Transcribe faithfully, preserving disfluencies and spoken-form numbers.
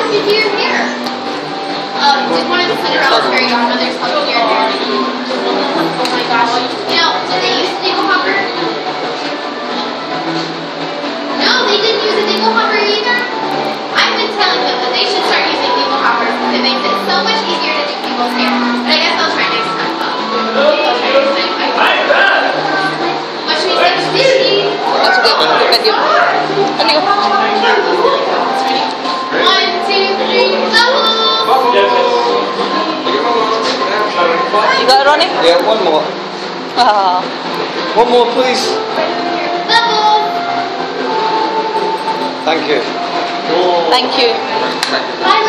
did you do your hair? Um, did one of the Cinderella's fairy godmothers help you do your hair? Oh my gosh. You know, did they use the dingle hopper? No, they didn't use the dingle hopper either. I've been telling them that they should start using dingle hoppers because it makes it so much easier to do people's hair. But I guess they'll try next time. They'll try next time. What should we say to Disney? That's good. Good video. Ready? One, two, three, bubbles! You got it, Ronnie? Yeah, one more. Ah. One more, please. Bubbles! Thank you. Thank you. Bye.